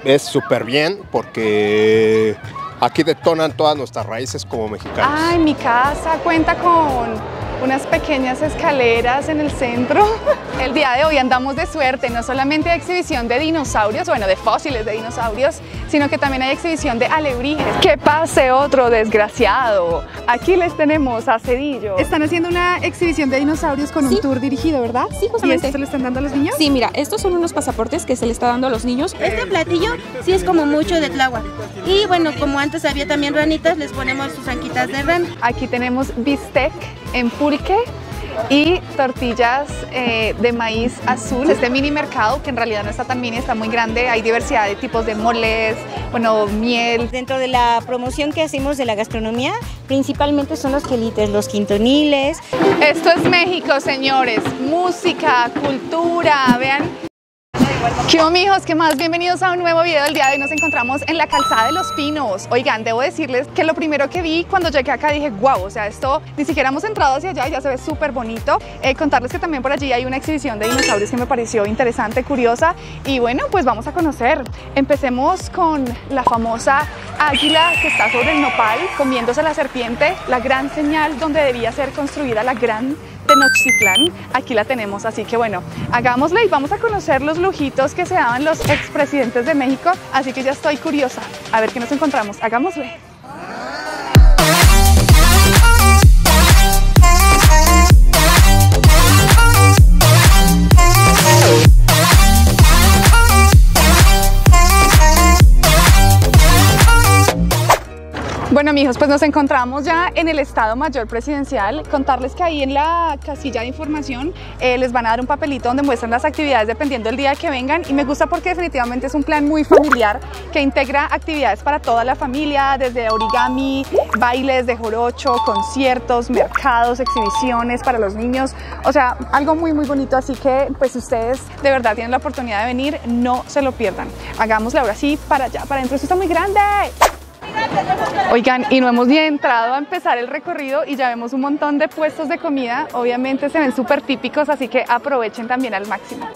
es súper bien porque aquí detonan todas nuestras raíces como mexicanos. Ay, mi casa cuenta con unas pequeñas escaleras en el centro. El día de hoy andamos de suerte, no solamente hay exhibición de dinosaurios, bueno, de fósiles de dinosaurios, sino que también hay exhibición de alebrijes. ¡Que pase otro desgraciado! Aquí les tenemos a Cedillo. Están haciendo una exhibición de dinosaurios con un tour dirigido, ¿verdad? Sí, justamente. ¿Y esto se lo están dando a los niños? Sí, mira, estos son unos pasaportes que se le está dando a los niños. Este platillo sí es como mucho de Tláhuac. Y bueno, como antes había también ranitas, les ponemos sus anquitas de rana. Aquí tenemos bistec en pulque y tortillas de maíz azul. Este mini mercado, que en realidad no está tan mini, está muy grande, hay diversidad de tipos de moles, bueno, miel. Dentro de la promoción que hacemos de la gastronomía, principalmente son los quelites, los quintoniles. Esto es México, señores, música, cultura, vean. ¿Qué hubo, mijos? ¿Qué más? Bienvenidos a un nuevo video. El día de hoy nos encontramos en la Calzada de los Pinos. Oigan, debo decirles que lo primero que vi cuando llegué acá dije, wow, o sea, esto ni siquiera hemos entrado hacia allá y ya se ve súper bonito. Contarles que también por allí hay una exhibición de dinosaurios que me pareció interesante, curiosa, y bueno, pues vamos a conocer. Empecemos con la famosa águila que está sobre el nopal comiéndose la serpiente, la gran señal donde debía ser construida la gran Tenochtitlán. Aquí la tenemos, así que bueno, hagámosle y vamos a conocer los lujitos que se daban los expresidentes de México, así que ya estoy curiosa a ver qué nos encontramos. Hagámosle. Bueno, mijos, pues nos encontramos ya en el Estado Mayor Presidencial. Contarles que ahí en la casilla de información les van a dar un papelito donde muestran las actividades dependiendo del día que vengan, y me gusta porque definitivamente es un plan muy familiar que integra actividades para toda la familia, desde origami, bailes de jorocho, conciertos, mercados, exhibiciones para los niños, o sea, algo muy bonito, así que pues si ustedes de verdad tienen la oportunidad de venir, no se lo pierdan. Hagámosle ahora sí para allá, para adentro, esto está muy grande. Oigan, y no hemos ni entrado a empezar el recorrido y ya vemos un montón de puestos de comida. Obviamente se ven súper típicos, así que aprovechen también al máximo.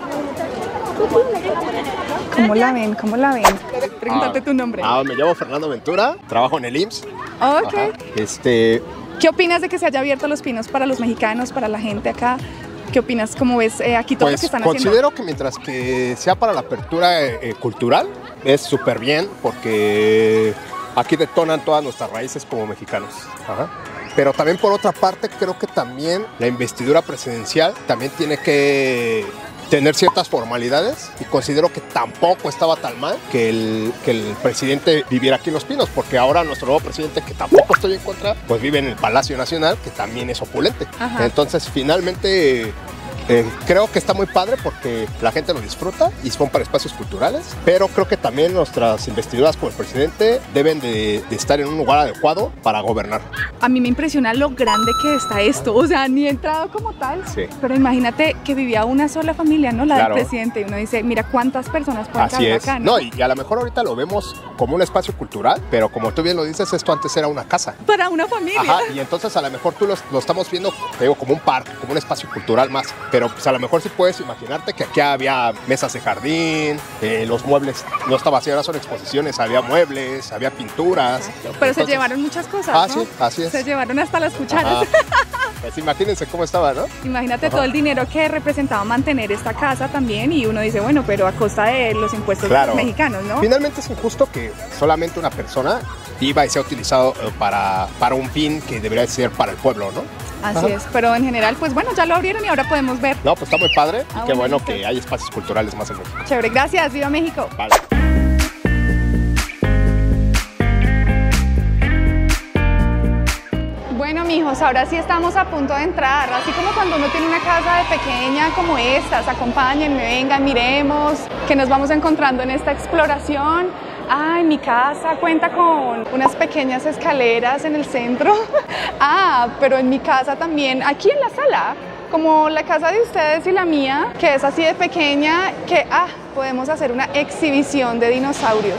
¿Cómo la ven? ¿Cómo la ven? Pregúntate tu nombre. Me llamo Fernando Ventura, trabajo en el IMSS. Ok. Ajá. ¿Qué opinas de que se haya abierto Los Pinos para los mexicanos, para la gente acá? ¿Qué opinas? ¿Cómo ves aquí todo lo que están haciendo? Considero que mientras que sea para la apertura cultural, es súper bien porque aquí detonan todas nuestras raíces como mexicanos. Ajá. Pero también por otra parte creo que también la investidura presidencial también tiene que tener ciertas formalidades, y considero que tampoco estaba tan mal que el presidente viviera aquí en Los Pinos, porque ahora nuestro nuevo presidente, que tampoco estoy en contra, pues vive en el Palacio Nacional, que también es opulente. Ajá. Entonces finalmente creo que está muy padre porque la gente lo disfruta y son para espacios culturales, pero creo que también nuestras investiduras como el presidente deben de estar en un lugar adecuado para gobernar. A mí me impresiona lo grande que está esto, o sea, ni he entrado como tal, sí. Pero imagínate que vivía una sola familia, ¿no? La del presidente, y uno dice, mira cuántas personas pueden caber acá, ¿no? Y a lo mejor ahorita lo vemos como un espacio cultural, pero como tú bien lo dices, esto antes era una casa. Para una familia. Ajá, y entonces a lo mejor tú lo estamos viendo, te digo, como un parque, como un espacio cultural más. Pero pues a lo mejor sí puedes imaginarte que aquí había mesas de jardín, los muebles no estaban así, ahora son exposiciones, había muebles, había pinturas. Pero entonces, se llevaron muchas cosas, ¿no? Sí, así es. Se llevaron hasta las cucharas. Pues imagínense cómo estaba, ¿no? Imagínate todo el dinero que representaba mantener esta casa también, y uno dice, bueno, pero a costa de los impuestos mexicanos, ¿no? Finalmente es injusto que solamente una persona viva y sea utilizado para un fin que debería ser para el pueblo, ¿no? Así es, pero en general, pues bueno, ya lo abrieron y ahora podemos ver. No, pues está muy padre, y qué bueno que hay espacios culturales más en México. Chévere, gracias, ¡viva México! Vale. Bueno, mijos, ahora sí estamos a punto de entrar, así como cuando uno tiene una casa de pequeña como estas, acompáñenme, vengan, miremos, que nos vamos encontrando en esta exploración. Ay, mi casa cuenta con unas pequeñas escaleras en el centro. Pero en mi casa también, aquí en la sala, como la casa de ustedes y la mía, que es así de pequeña, que podemos hacer una exhibición de dinosaurios.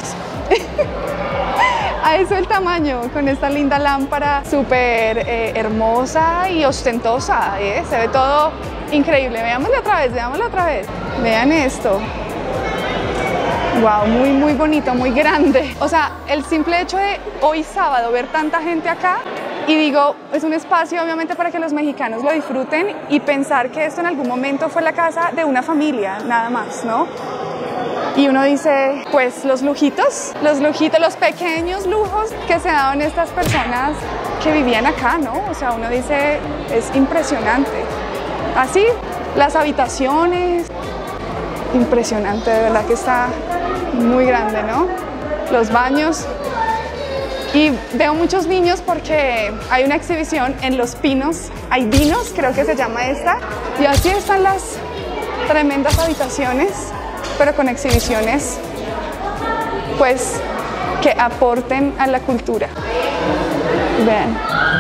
A eso el tamaño, con esta linda lámpara súper hermosa y ostentosa, se ve todo increíble. Veámoslo otra vez, vean esto. Wow, muy, muy bonito, muy grande. O sea, el simple hecho de hoy sábado ver tanta gente acá y digo, es un espacio obviamente para que los mexicanos lo disfruten y pensar que esto en algún momento fue la casa de una familia, nada más, ¿no? Y uno dice, pues los lujitos, los pequeños lujos que se daban estas personas que vivían acá, ¿no? O sea, uno dice, es impresionante. Así, las habitaciones, impresionante, de verdad que está muy grande, ¿no? Los baños. Y veo muchos niños porque hay una exhibición en Los Pinos, hay vinos, creo que se llama esta. Y así están las tremendas habitaciones, pero con exhibiciones, pues, que aporten a la cultura. Vean.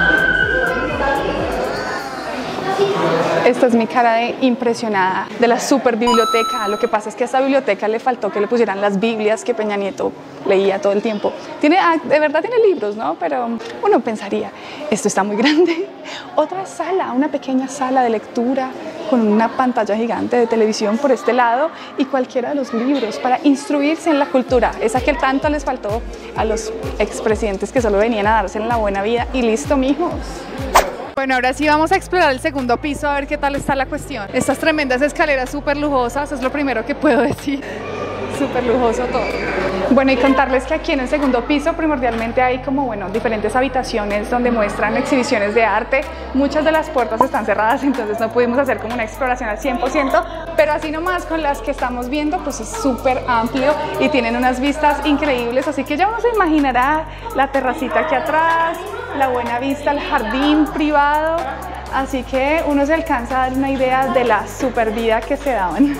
Esta es mi cara de impresionada de la super biblioteca. Lo que pasa es que a esta biblioteca le faltó que le pusieran las Biblias que Peña Nieto leía todo el tiempo. De verdad tiene libros, ¿no? Pero uno pensaría, esto está muy grande. Otra sala, una pequeña sala de lectura con una pantalla gigante de televisión por este lado y cualquiera de los libros para instruirse en la cultura. Esa que tanto les faltó a los expresidentes que solo venían a darse en la buena vida. Y listo, mijos. Bueno, ahora sí vamos a explorar el segundo piso a ver qué tal está la cuestión. Estas tremendas escaleras súper lujosas, es lo primero que puedo decir. Súper lujoso todo. Bueno, y contarles que aquí en el segundo piso primordialmente hay como, bueno, diferentes habitaciones donde muestran exhibiciones de arte. Muchas de las puertas están cerradas, entonces no pudimos hacer como una exploración al 100%, pero así nomás con las que estamos viendo, pues es súper amplio y tienen unas vistas increíbles, así que ya uno se imaginará la terracita aquí atrás, la buena vista al jardín privado, así que uno se alcanza a dar una idea de la super vida que se daban.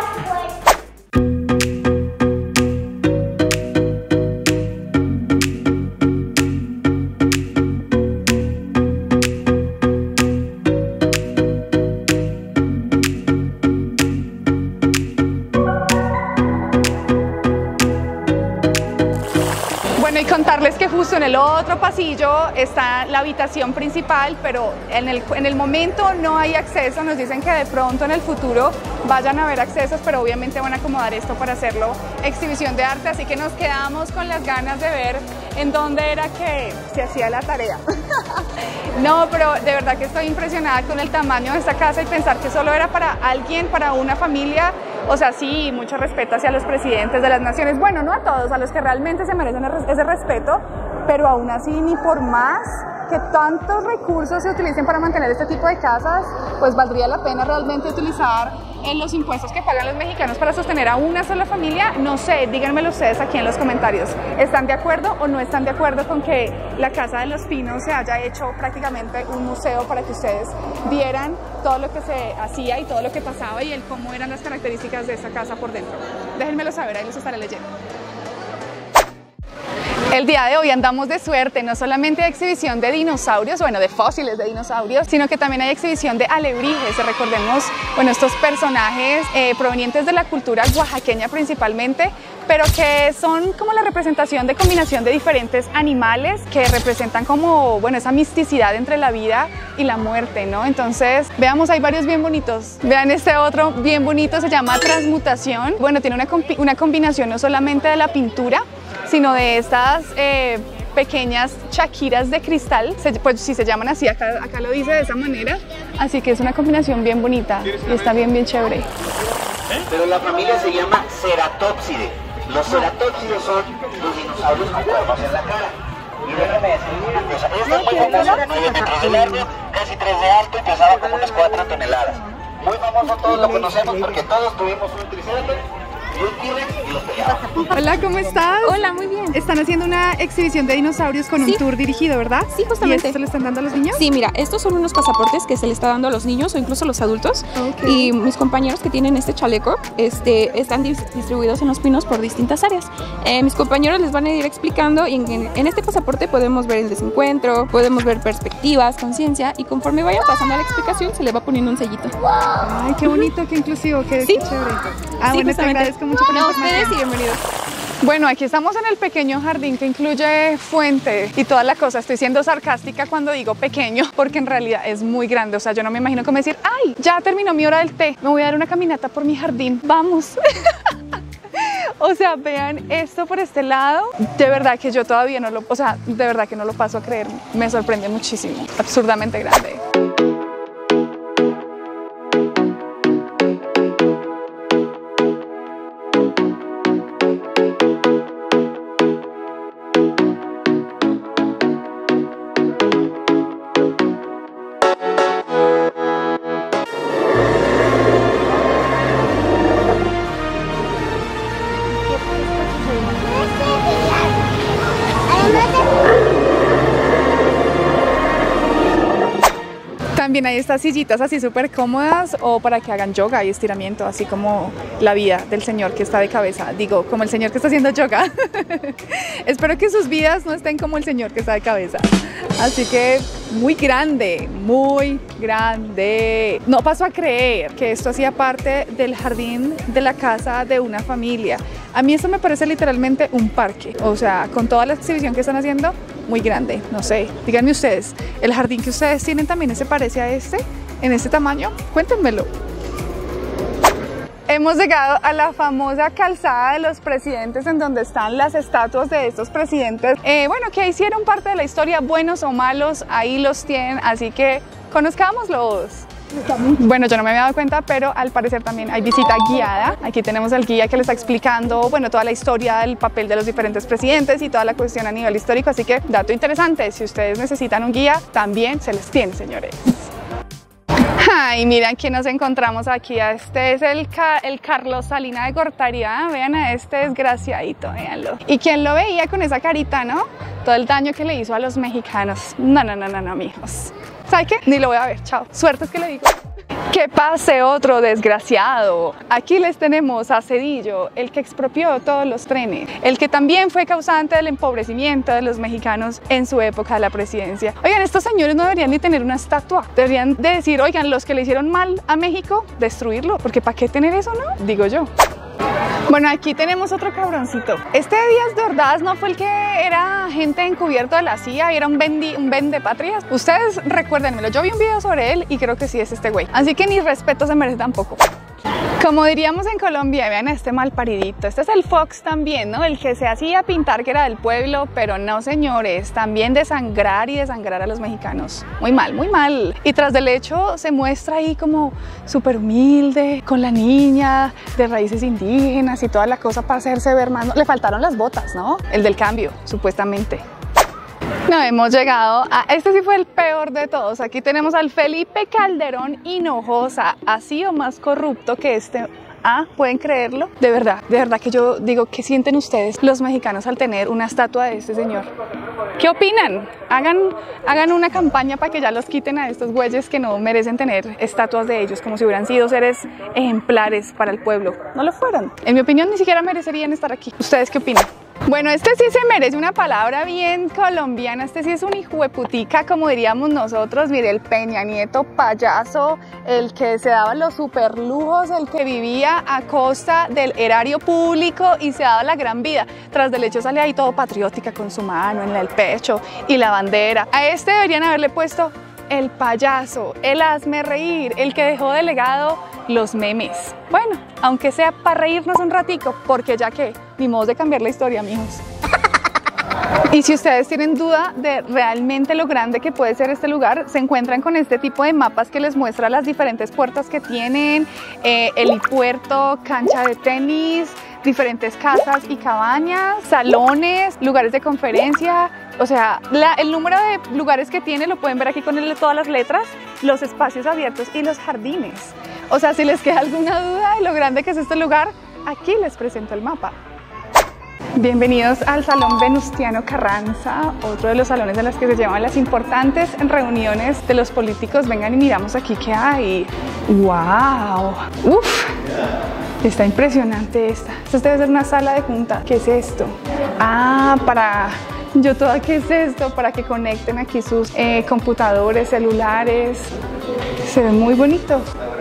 Y contarles que justo en el otro pasillo está la habitación principal, pero en el momento no hay acceso. Nos dicen que de pronto en el futuro vayan a haber accesos, pero obviamente van a acomodar esto para hacerlo exhibición de arte, así que nos quedamos con las ganas de ver en dónde era que se hacía la tarea. No, pero de verdad que estoy impresionada con el tamaño de esta casa y pensar que solo era para alguien, para una familia. O sea, sí, mucho respeto hacia los presidentes de las naciones, bueno, no a todos, a los que realmente se merecen ese respeto, pero aún así, ni por más que tantos recursos se utilicen para mantener este tipo de casas, pues valdría la pena realmente utilizar los impuestos que pagan los mexicanos para sostener a una sola familia. No sé, díganmelo ustedes aquí en los comentarios. ¿Están de acuerdo o no están de acuerdo con que la Casa de los Pinos se haya hecho prácticamente un museo para que ustedes vieran todo lo que se hacía y todo lo que pasaba y cómo eran las características de esta casa por dentro? Déjenmelo saber, ahí los estaré leyendo. El día de hoy andamos de suerte, no solamente hay exhibición de dinosaurios, bueno, de fósiles de dinosaurios, sino que también hay exhibición de alebrijes. Recordemos, bueno, estos personajes provenientes de la cultura oaxaqueña principalmente, pero que son como la representación de combinación de diferentes animales que representan como, bueno, esa misticidad entre la vida y la muerte, ¿no? Entonces, veamos, hay varios bien bonitos. Vean este otro bien bonito, se llama Transmutación. Bueno, tiene una combinación no solamente de la pintura, sino de estas pequeñas chaquiras de cristal, pues si se llaman así, acá lo dice de esa manera, así que es una combinación bien bonita y está bien chévere. Pero la familia se llama Ceratopsidae. Los ceratópsidos son los dinosaurios con cuernos en la cara. Y déjame decirles una cosa, este es muy famoso, 9 metros de largo, casi 3 de alto y pesaba como unas 4 toneladas. Muy famoso, todos lo conocemos porque todos tuvimos un triceratops. Hola, ¿cómo estás? Hola, muy bien. Están haciendo una exhibición de dinosaurios con un tour dirigido, ¿verdad? Sí, justamente. ¿Y esto le están dando a los niños? Sí, mira, estos son unos pasaportes que se le está dando a los niños o incluso a los adultos. Okay. Y mis compañeros que tienen este chaleco están distribuidos en Los Pinos por distintas áreas. Mis compañeros les van a ir explicando y en este pasaporte podemos ver el desencuentro, podemos ver perspectivas, conciencia y conforme vayan pasando la explicación se le va poniendo un sellito. Ay, qué bonito, qué inclusivo, qué chévere. Sí, Bueno, te agradezco mucho por la información. Ustedes y bienvenidos. Bueno, aquí estamos en el pequeño jardín que incluye fuente y toda la cosa. Estoy siendo sarcástica cuando digo pequeño, porque en realidad es muy grande. O sea, yo no me imagino cómo decir, ¡ay! Ya terminó mi hora del té, me voy a dar una caminata por mi jardín. ¡Vamos! O sea, vean esto por este lado. De verdad que yo todavía no lo, o sea, de verdad que no lo paso a creer. Me sorprende muchísimo. Absurdamente grande. También hay estas sillitas así súper cómodas o para que hagan yoga y estiramiento, así como la vida del señor que está de cabeza. Digo, como el señor que está haciendo yoga. Espero que sus vidas no estén como el señor que está de cabeza. Así que muy grande, muy grande. No paso a creer que esto hacía parte del jardín de la casa de una familia. A mí esto me parece literalmente un parque. O sea, con toda la exhibición que están haciendo, muy grande. No sé, díganme ustedes, ¿el jardín que ustedes tienen también se parece a este? ¿En este tamaño? Cuéntenmelo. Hemos llegado a la famosa calzada de los presidentes, en donde están las estatuas de estos presidentes. Bueno, que hicieron parte de la historia, buenos o malos, ahí los tienen, así que conozcámoslos. Bueno, yo no me había dado cuenta, pero al parecer también hay visita guiada. Aquí tenemos al guía que le está explicando, bueno, toda la historia del papel de los diferentes presidentes y toda la cuestión a nivel histórico, así que dato interesante, si ustedes necesitan un guía, también se les tiene, señores. Ay, miren quién nos encontramos aquí. Este es el Carlos Salinas de Gortari. Vean a este desgraciadito, véanlo. Y quién lo veía con esa carita, ¿no? Todo el daño que le hizo a los mexicanos. No, mijos. ¿Sabe qué? Ni lo voy a ver, chao. Suerte es que le digo. Que pase otro desgraciado. Aquí les tenemos a Zedillo, el que expropió todos los trenes, el que también fue causante del empobrecimiento de los mexicanos en su época de la presidencia. Oigan, estos señores no deberían ni tener una estatua. Deberían de decir, oigan, los que le hicieron mal a México, destruirlo, porque ¿para qué tener eso, no? Digo yo. Bueno, aquí tenemos otro cabroncito. Este Díaz de Ordaz no fue el que era agente encubierto de la CIA y era un vendepatrias. Ustedes recuérdenmelo, yo vi un video sobre él y creo que sí es este güey. Así que ni respeto se merece tampoco. Como diríamos en Colombia, vean este malparidito. Este es el Fox también, ¿no? El que se hacía pintar que era del pueblo, pero no, señores. También desangrar y desangrar a los mexicanos. Muy mal, muy mal. Y tras del hecho se muestra ahí como súper humilde, con la niña de raíces indígenas y toda la cosa para hacerse ver más. ¿No? Le faltaron las botas, ¿no? El del cambio, supuestamente. No, hemos llegado a... Este sí fue el peor de todos. Aquí tenemos al Felipe Calderón Hinojosa, así o más corrupto que este. ¿Pueden creerlo? De verdad que yo digo, ¿qué sienten ustedes los mexicanos al tener una estatua de este señor? ¿Qué opinan? Hagan una campaña para que ya los quiten a estos güeyes que no merecen tener estatuas de ellos, como si hubieran sido seres ejemplares para el pueblo. No lo fueron. En mi opinión, ni siquiera merecerían estar aquí. ¿Ustedes qué opinan? Bueno, este sí se merece una palabra bien colombiana. Este sí es un hijueputica, como diríamos nosotros. Mire, el Peña Nieto payaso, el que se daba los super lujos, el que vivía a costa del erario público y se daba la gran vida. Tras del hecho sale ahí todo patriótica con su mano en el pecho y la bandera. A este deberían haberle puesto el payaso, el hazme reír, el que dejó de legado los memes. Bueno, aunque sea para reírnos un ratico, porque ya que ni modo de cambiar la historia, mijos. Y si ustedes tienen duda de realmente lo grande que puede ser este lugar, se encuentran con este tipo de mapas que les muestra las diferentes puertas que tienen, helipuerto, cancha de tenis, diferentes casas y cabañas, salones, lugares de conferencia. O sea, el número de lugares que tiene lo pueden ver aquí con todas las letras, los espacios abiertos y los jardines. O sea, si les queda alguna duda de lo grande que es este lugar, aquí les presento el mapa. Bienvenidos al Salón Venustiano Carranza, otro de los salones en los que se llevan las importantes reuniones de los políticos. Vengan y miramos aquí qué hay. ¡Wow! ¡Uf! Está impresionante esta. Esta debe ser una sala de junta. ¿Qué es esto? ¿Qué es esto? Para que conecten aquí sus computadores, celulares. Se ve muy bonito.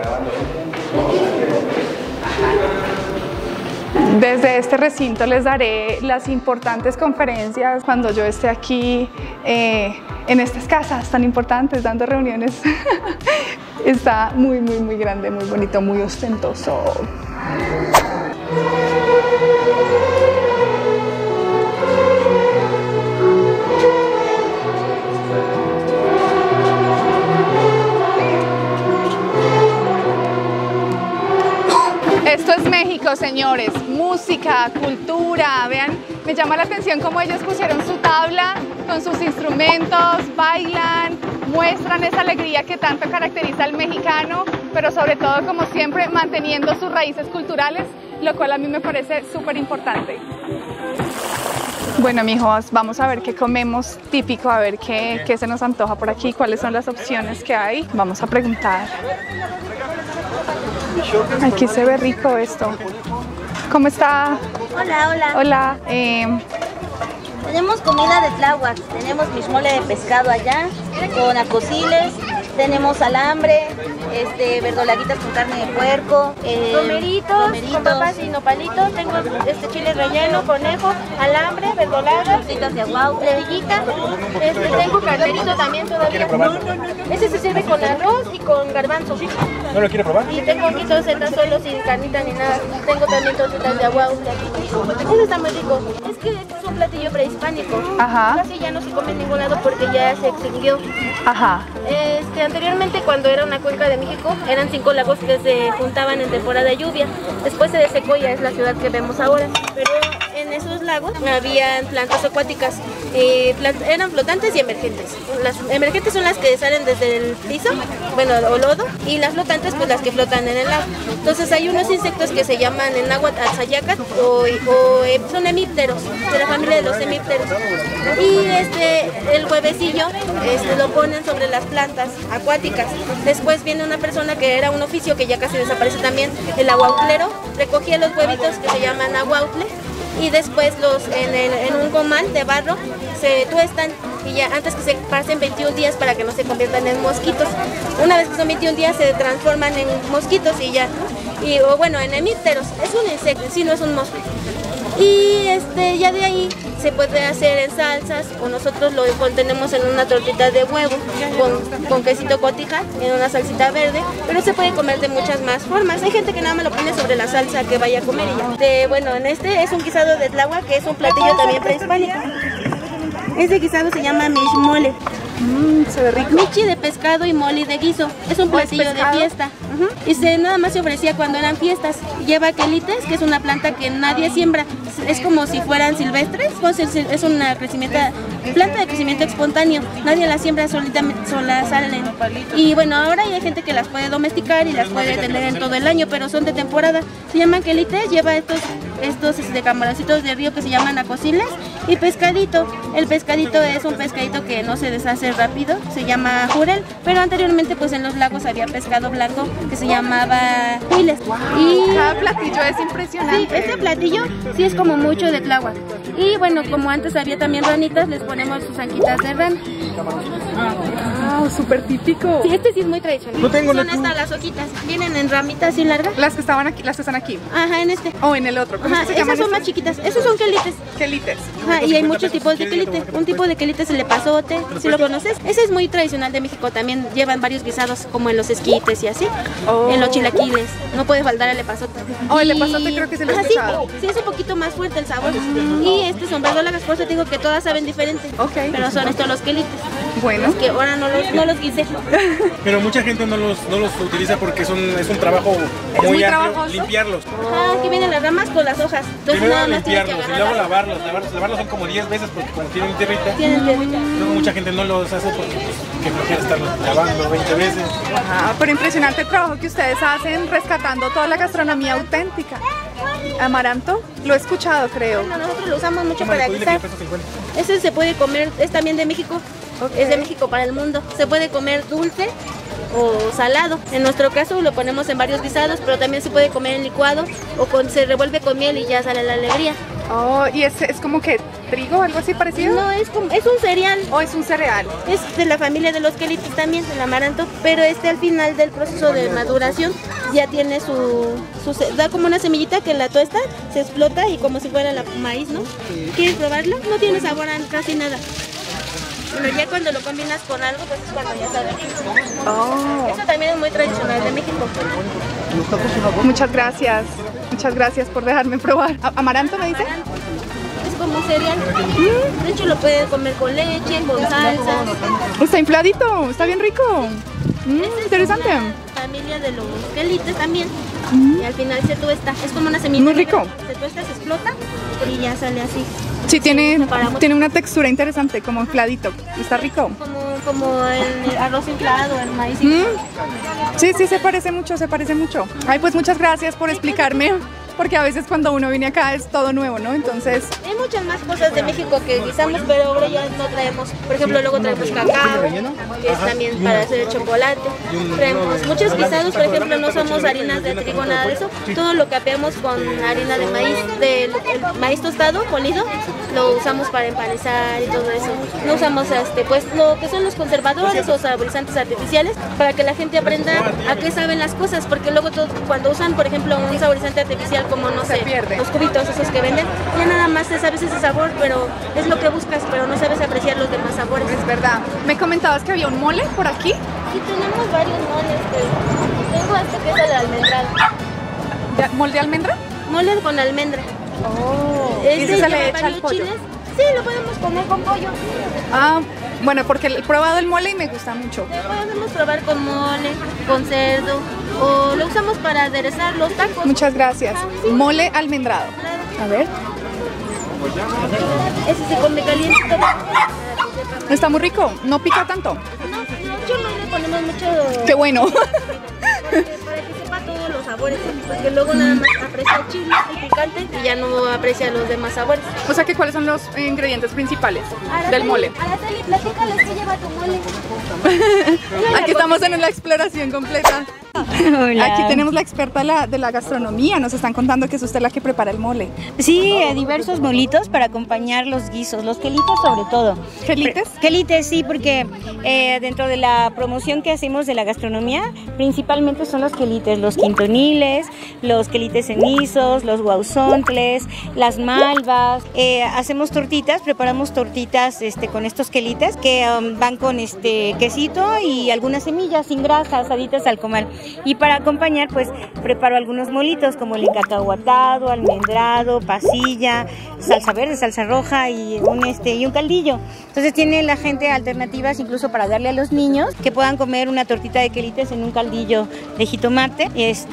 Desde este recinto les daré las importantes conferencias cuando yo esté aquí en estas casas tan importantes dando reuniones. Está muy grande, muy bonito, muy ostentoso. música, cultura. Vean, me llama la atención cómo ellos pusieron su tabla con sus instrumentos, bailan, muestran esa alegría que tanto caracteriza al mexicano, pero sobre todo, como siempre, manteniendo sus raíces culturales, lo cual a mí me parece súper importante. Bueno, mijos, vamos a ver qué comemos típico, a ver qué se nos antoja por aquí, cuáles son las opciones que hay. Vamos a preguntar. Aquí se ve rico esto. ¿Cómo está? Hola, hola. Hola. Tenemos comida de tláhuac, tenemos mixmole de pescado allá, con acosiles, tenemos alambre, verdolaguitas con carne de puerco, Romeritos, con papas y nopalitos, tengo chile relleno, conejo, alambre, verdolagas, tortitas de aguaute, levillita, tengo carnerito también todavía. Ese se sirve con arroz y con garbanzo. ¿No lo quiere probar? Y tengo aquí tocetas solo sin carnita ni nada. Tengo también tortitas de aguaute. Eso está muy rico. Es que este es un platillo prehispánico. Ajá. Casi ya no se come en ningún lado porque ya se extinguió. Ajá. Anteriormente, cuando era una cuenca de México, eran 5 lagos que se juntaban en temporada de lluvia. Después se desecó y ya es la ciudad que vemos ahora. Pero en esos lagos habían plantas acuáticas. Eran flotantes y emergentes. Las emergentes son las que salen desde el piso, bueno, o lodo, y las flotantes, pues las que flotan en el lago. Entonces hay unos insectos que se llaman en náhuatl atzayacatl son hemípteros, de la familia de los hemípteros. Y el huevecillo lo ponen sobre las plantas acuáticas. Después viene una persona que era un oficio que ya casi desaparece también, el aguautlero, recogía los huevitos que se llaman aguautle y después en un comal de barro se tuestan y ya antes que se pasen 21 días para que no se conviertan en mosquitos. Una vez que son 21 días se transforman en mosquitos y ya, o bueno, en hemípteros. Es un insecto, sí, no es un mosquito. Y ya de ahí se puede hacer en salsas o nosotros lo contenemos en una tortita de huevo con quesito cotija, en una salsita verde, pero se puede comer de muchas más formas. Hay gente que nada más lo pone sobre la salsa que vaya a comer y ya. Bueno, es un guisado de tláhuac, que es un platillo también prehispánico. Ese guisado se llama mixmole. Se ve rico. Michi de pescado y mole de guiso. Es un platillo de fiesta. Y nada más se ofrecía cuando eran fiestas. Lleva quelites, que es una planta que nadie siembra. Es como si fueran silvestres. Es una planta de crecimiento espontáneo. Nadie la siembra, sola salen. Y bueno, ahora hay gente que las puede domesticar y las puede tener en todo el año, pero son de temporada. Se llaman quelites, lleva estos camaroncitos de río que se llaman acosiles y pescadito. El pescadito es un pescadito que no se deshace rápido, se llama jurel, pero anteriormente pues en los lagos había pescado blanco que se llamaba huiles. Y cada platillo es impresionante. Sí, este platillo sí es como mucho de tláhuac. Y bueno, como antes había también ranitas, les ponemos sus anquitas de rana. Wow, súper típico. Sí, sí es muy tradicional. Son estas las hojitas, vienen en ramitas así largas. Las que están aquí. Ajá, en este. O en el otro. ¿Cómo se llaman? Esas son más chiquitas, esos son quelites. Quelites. Ajá, y hay muchos tipos de quelite. Un tipo de quelite es el epazote, si lo conoces. Ese es muy tradicional de México, también llevan varios guisados como en los esquites y así. En los chilaquiles, no puede faltar el epazote. El epazote creo que es el pescado. Sí, es un poquito más fuerte el sabor. Y son verdolagas, por eso te digo que todas saben diferente. Pero son estos los quelites. Bueno. Es que ahora no los guisé. Pero mucha gente no los utiliza porque es un trabajo muy amplio, limpiarlos. Ajá, aquí vienen las ramas con las hojas. Entonces, primero limpiarlos y luego lavarlos. Lavarlos son como 10 veces porque cuando tienen tierrita. Luego mucha gente no los hace porque que prefiere estarlos lavando 20 veces. Ajá, pero impresionante el trabajo que ustedes hacen rescatando toda la gastronomía auténtica. Amaranto, lo he escuchado, creo. Bueno, nosotros lo usamos mucho para guisar. Ese se puede comer, es también de México. Es de México para el mundo. Se puede comer dulce o salado. En nuestro caso lo ponemos en varios guisados, pero también se puede comer en licuado o se revuelve con miel y ya sale la alegría. ¿Y es como que trigo o algo así parecido? No, es un cereal. Es un cereal. Es de la familia de los quelites también, el amaranto, pero al final del proceso de maduración ya tiene da como una semillita que la tuesta, se explota y como si fuera la maíz, ¿no? ¿Quieres probarlo? No tiene sabor a casi nada. Pero ya cuando lo combinas con algo, pues es cuando ya sabe rico. Eso también es muy tradicional de México. Muchas gracias por dejarme probar. ¿Amaranto me dice? Amaranto. Es como un cereal. De hecho lo puedes comer con leche, con salsas. Está infladito, está bien rico. Interesante. La familia de los quelites también. y al final se tuesta. Es como una semilla. Muy rico. Se tuesta, se explota y ya sale así. Sí, tiene una textura interesante, como infladito. Está rico. Como el arroz inflado, el maíz. Sí, se parece mucho, Ay, pues muchas gracias por explicarme. Porque a veces cuando uno viene acá es todo nuevo, ¿no? Entonces... Hay muchas más cosas de México que guisamos, pero ahora ya no traemos. Por ejemplo, luego traemos cacao, que es también para hacer chocolate. Traemos muchos guisados, por ejemplo, no usamos harinas de trigo, nada de eso. Todo lo que apeamos con harina de maíz, del maíz tostado, molido, lo usamos para empanizar y todo eso. No usamos pues lo que son los conservadores o saborizantes artificiales, para que la gente aprenda a qué saben las cosas, porque luego cuando usan, por ejemplo, un saborizante artificial como, no sé, los cubitos esos que venden, ya nada más te sabes ese sabor, pero es lo que buscas, pero no sabes apreciar los demás sabores. Es verdad. ¿Me comentabas que había un mole por aquí? Sí, tenemos varios moles. Tengo este que es el almendrado. ¿Mole de almendra? Mole con almendra. Oh. ¿Y se le echa al pollo? Chiles. Sí, lo podemos poner con pollo. Ah, bueno, porque he probado el mole y me gusta mucho. Lo podemos probar con mole, con cerdo, o lo usamos para aderezar los tacos. Muchas gracias. Sí. Mole almendrado. A ver. Ese se come caliente. Está muy rico, no pica tanto. No le ponemos mucho... Qué bueno. Para que sepa todos los sabores, porque luego nada más aprecia el chile y picante y ya no aprecia los demás sabores. O sea que ¿cuáles son los ingredientes principales del mole? Araceli, platícales qué lleva tu mole. Aquí estamos en la exploración completa. Hola. Aquí tenemos la experta de la gastronomía, nos están contando que es usted la que prepara el mole. Sí, diversos molitos para acompañar los guisos, los quelites sobre todo. ¿Quelites? Quelites, sí, porque dentro de la promoción que hacemos de la gastronomía, principalmente son los quelites, los quintoniles, los quelites cenizos, los guauzontles, las malvas. Hacemos tortitas, preparamos tortitas con estos quelites que van con quesito y algunas semillas sin grasa, asaditas al comal. Y para acompañar, pues preparo algunos molitos como el cacahuatado, almendrado, pasilla, salsa verde, salsa roja y un caldillo. Entonces tiene la gente alternativas incluso para darle a los niños que puedan comer una tortita de quelites en un caldillo de jitomate,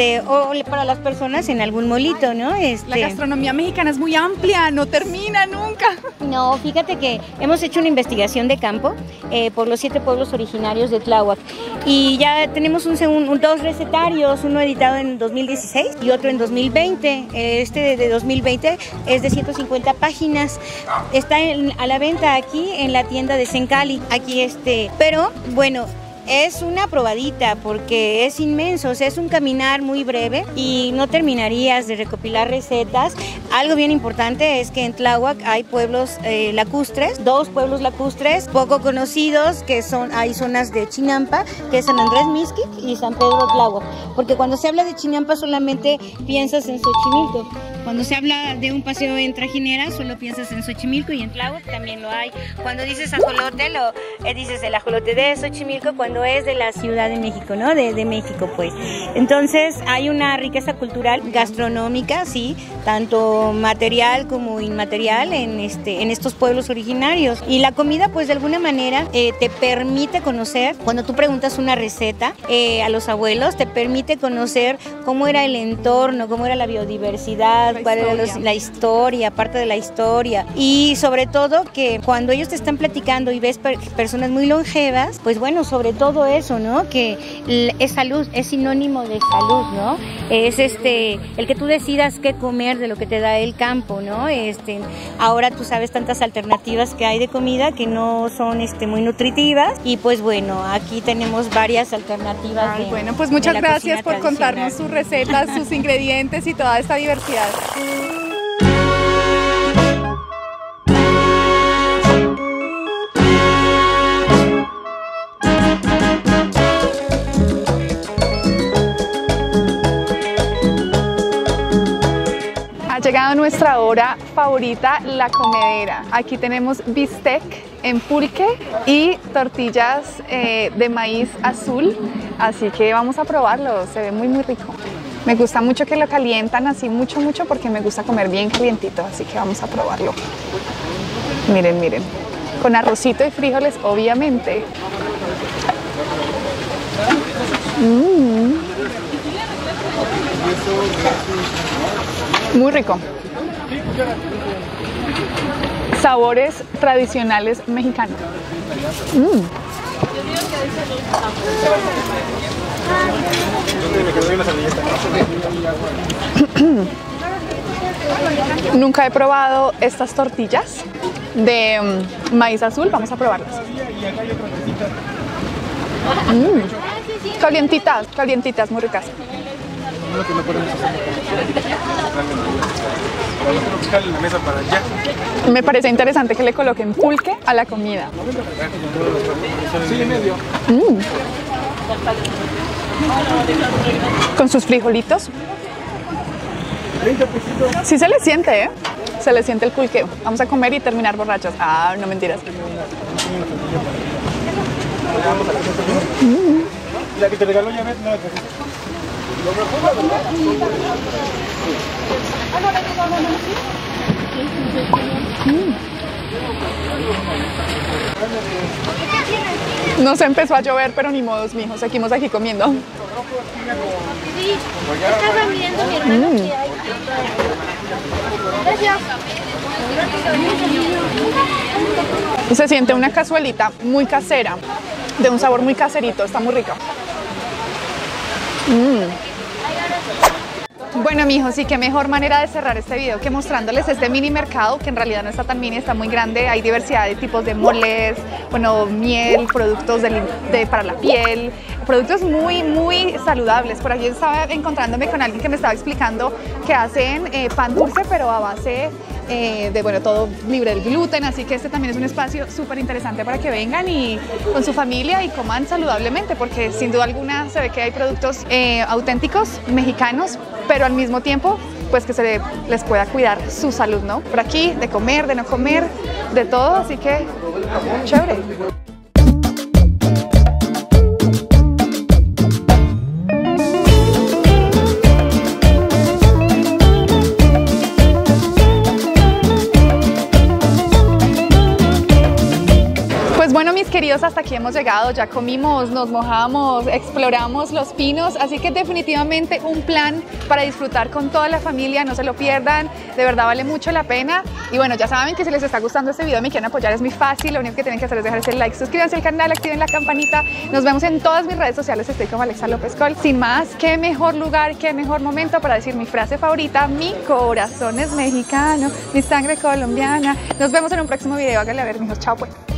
o para las personas en algún molito, ¿no? La gastronomía mexicana es muy amplia, no termina nunca. No, fíjate que hemos hecho una investigación de campo por los 7 pueblos originarios de Tláhuac y ya tenemos dos recetarios, uno editado en 2016 y otro en 2020. De 2020 es de 150 páginas. Está a la venta aquí en la tienda de Sencali. Aquí pero bueno, es una probadita porque es inmenso, o sea, es un caminar muy breve y no terminarías de recopilar recetas. Algo bien importante es que en Tláhuac hay pueblos lacustres, 2 pueblos lacustres poco conocidos, que hay zonas de Chinampa, que es San Andrés Mixquic y San Pedro Tláhuac, porque cuando se habla de Chinampa solamente piensas en Xochimilco. Cuando se habla de un paseo en trajinera, solo piensas en Xochimilco y en Tláhuac también lo hay. Cuando dices ajolote, dices el ajolote de Xochimilco cuando es de la Ciudad de México, ¿no? De México, pues. Entonces, hay una riqueza cultural, gastronómica, sí, tanto material como inmaterial en estos pueblos originarios. Y la comida, pues, de alguna manera, te permite conocer, cuando tú preguntas una receta a los abuelos, te permite conocer cómo era el entorno, cómo era la biodiversidad, cuál era la historia, parte de la historia. Y sobre todo que cuando ellos te están platicando y ves personas muy longevas, pues bueno, sobre todo eso, ¿no? Que es salud, es sinónimo de salud, ¿no? Es el que tú decidas qué comer de lo que te da el campo, ¿no? Ahora tú sabes tantas alternativas que hay de comida que no son muy nutritivas y pues bueno, aquí tenemos varias alternativas. Bueno, pues muchas gracias por contarnos sus recetas, sus ingredientes y toda esta diversidad. Ha llegado nuestra hora favorita, la comedera. Aquí tenemos bistec en pulque y tortillas de maíz azul, así que vamos a probarlo, se ve muy muy rico. Me gusta mucho que lo calientan así mucho porque me gusta comer bien calientito, así que vamos a probarlo. Miren, miren, con arrocito y frijoles, obviamente. Muy rico. Sabores tradicionales mexicanos. Nunca he probado estas tortillas de maíz azul. Vamos a probarlas. Calientitas, calientitas, muy ricas. Me parece interesante que le coloquen pulque a la comida. Con sus frijolitos. Sí se le siente, ¿eh? Se le siente el pulque. Vamos a comer y terminar borrachos. Ah, no, mentiras. La que te regaló ya ves, no. Nos empezó a llover, pero ni modos, mijos. Seguimos aquí comiendo. Sí, estaba viendo mi hermano que hay. Gracias. Se siente una cazuelita muy casera, de un sabor muy caserito. Está muy rica. Bueno, mijos, y qué mejor manera de cerrar este video que mostrándoles este mini mercado, que en realidad no está tan mini, está muy grande. Hay diversidad de tipos de moles, bueno, miel, productos para la piel, productos muy saludables. Por aquí estaba encontrándome con alguien que me estaba explicando que hacen pan dulce, pero a base de, bueno, todo libre del gluten, así que este también es un espacio súper interesante para que vengan y con su familia y coman saludablemente, porque sin duda alguna se ve que hay productos auténticos, mexicanos, pero al mismo tiempo pues que les pueda cuidar su salud, ¿no? Por aquí, de comer, de no comer, de todo, así que chévere. Bueno, mis queridos, hasta aquí hemos llegado, ya comimos, nos mojamos, exploramos los pinos, así que definitivamente un plan para disfrutar con toda la familia, no se lo pierdan, de verdad vale mucho la pena. Y bueno, ya saben que si les está gustando este video y me quieren apoyar es muy fácil, lo único que tienen que hacer es dejar ese like, suscríbanse al canal, activen la campanita, nos vemos en todas mis redes sociales, estoy como Alexa López Col. Sin más, qué mejor lugar, qué mejor momento para decir mi frase favorita: mi corazón es mexicano, mi sangre colombiana. Nos vemos en un próximo video, háganle a ver, mijos, chao pues.